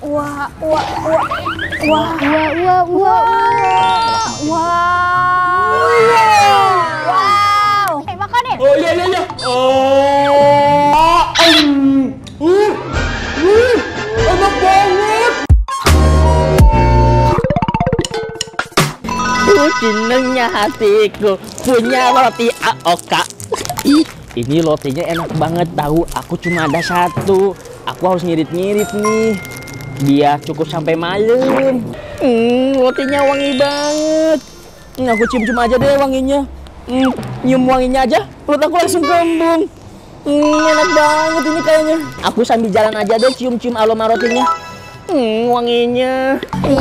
Wah, wah, wah, wah, wah, wah, wah, wow. Makan deh. Oh iya iya iya. Enak banget. Senengnya hatiku punya roti AOK. Ih, ini rotinya enak banget tahu. Aku cuma ada satu. Aku harus ngirit-ngirit nih. Biar cukup sampai malam. Rotinya wangi banget. Aku cium-cium aja deh wanginya. Nyium wanginya aja, perut aku langsung kembung. Enak banget ini kayaknya. Aku sambil jalan aja deh cium-cium aroma rotinya. Wanginya.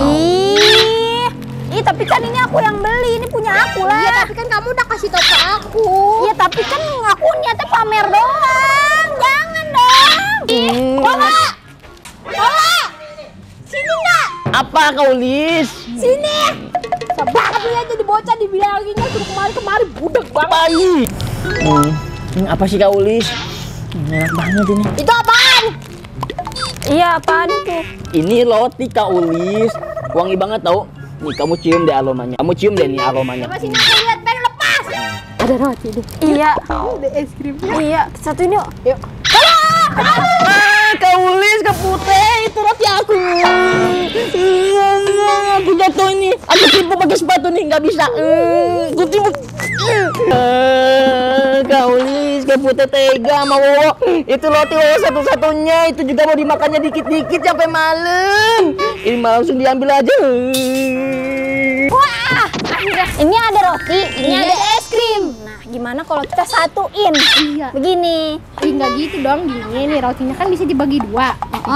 Ih, tapi kan ini aku yang beli, ini punya aku lah. Iya, tapi kan kamu udah kasih tau ke aku. Iya, tapi kan aku niatnya pamer doang. Jangan dong. Lola! Lola! Sini nggak? Apa kau Lis? Sini! Banget lu ya jadi bocah dibilanginnya suruh kemari-kemari budak banget. Bayi. Apa sih kau Lis? Enak banget ini. Itu apaan? Iya, apaan itu? Ini roti Kak Ulis. Wangi banget tau. Nih kamu cium deh aromanya. Kamu cium deh nih aromanya. Coba sini aku lihat, pengen lepas. Ada roti deh. Iya. Ada es krim. Iya, satuin yuk. Yuk. Kak Ulis, Kak Putih, itu roti aku. Aku jatuh ini. Aku tipu pakai sepatu nih, nggak bisa. Aku tipu. Kak Ulis, Kak Putih tega sama Wowo. Itu roti Wowo satu-satunya. Itu juga mau dimakannya dikit-dikit sampai malam. Ini langsung diambil aja. Wah, ini ada roti, ini ada es krim. Nah, gimana kalau kita satuin? Iya. Begini. Nggak gitu dong, gini nih rotinya kan bisa dibagi dua.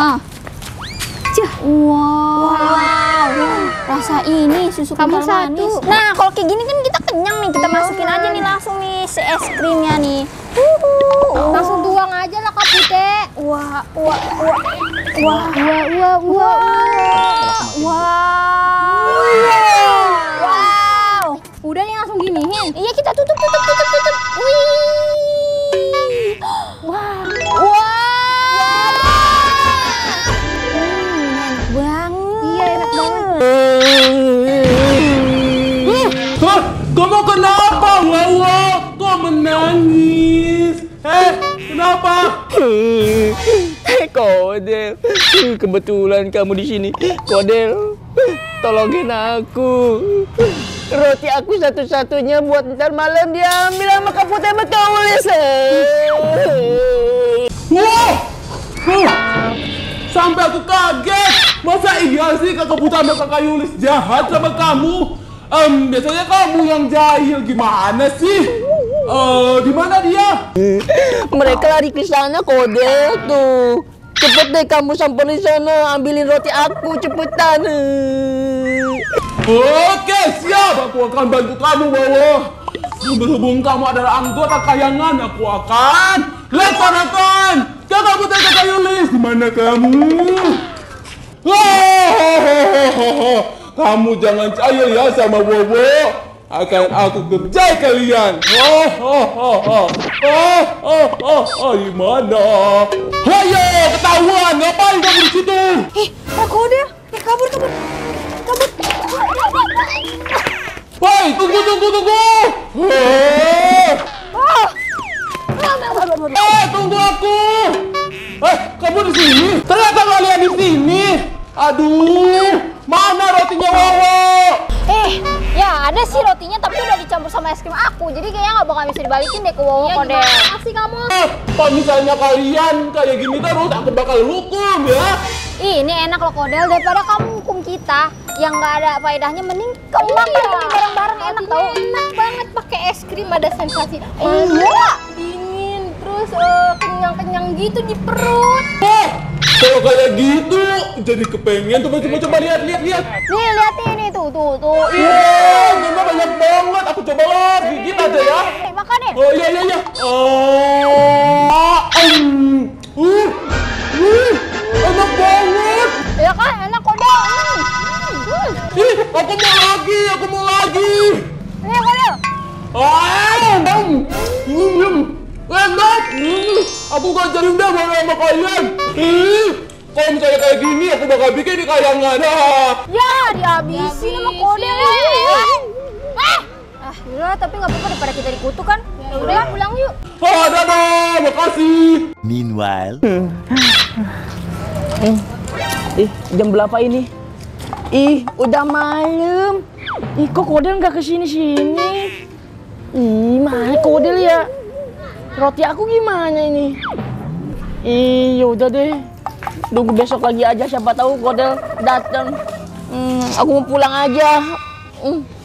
Wow. Rasa ini susu Kamu kental manis. satu. Nah, kalau kayak gini kan kita kenyang nih. Kita masukin aja nih langsung nih si es krimnya nih. Langsung tuang aja lah Kak Putih. Wah, wah, wah. Wah, Wah. wow. Udah nih langsung giniin. Iya, kita tutup. Wih. Wah. Enak banget. Iya, enak banget. Hah? Kamu kenapa, Wawa? Kok menangis? Kenapa? Kodel, kebetulan kamu di sini. Kodel, tolongin aku. Roti aku satu-satunya buat ntar malam diambil sama Kak Putih sama Kak Ulis. Wah! Sampai aku kaget. Masa iya sih Kakak Putih sama Kakak Yulis jahat sama kamu? Biasanya kamu yang jahil, gimana sih? Di mana dia? Mereka lari ke sana, Kodel tuh. Cepet deh kamu samperin sana, ambilin roti aku cepetan. Oke, siap. Aku akan bantu kamu, Wawa. Berhubung kamu adalah anggota kayangan, aku akan laksanakan. Kakak Putih, Kakak Yulis, di mana kamu? Kamu jangan percaya ya sama Wawa. Akan aku kerjai kalian. Di mana? Hayo, ketahuan. Ngapain kamu di situ? Kodel. Kabur. Hei, tunggu. Tunggu aku. Kamu di sini? Ternyata kalian di sini. Aduh, mana rotinya Wawa? Ya ada sih rotinya, tapi udah dicampur sama es krim aku. Jadi kayaknya nggak bakal bisa dibalikin deh ke Wowo, Kodel. Gimana sih kamu? Kalau misalnya kalian kayak gini terus, aku bakal hukum ya. Ini enak loh, Kodel. Daripada kamu hukum kita yang nggak ada faedahnya, mending kamu makan ini bareng-bareng, enak tau. Enak banget pakai es krim, ada sensasi Iya. dingin, terus kenyang-kenyang gitu di perut. Kalau kayak gitu, jadi kepengen. Coba lihat. Nih, liatin ini tuh. Iya, banyak banget. Aku coba lah, gigit aja ya. Makan nih. Oh iya. Enak banget. Ya kan, enak, Kodel. Aku mau lagi. Nih, Kodel. Enak. Aku gak jadi udah sama kalian. Kalau misalnya kayak gini, aku bakal bikin di kayangan. Ya, dihabisin sama Kodel. Udah, tapi nggak apa-apa daripada kita dikutuk kan. Ya udah, pulang yuk. Dadah, makasih. Meanwhile, Jam berapa ini? Udah malam. Kok Kodel nggak kesini-sini? Mana Kodel ya? Roti aku gimana ini? Yaudah deh. Tunggu besok lagi aja, siapa tahu Kodel datang. Aku mau pulang aja.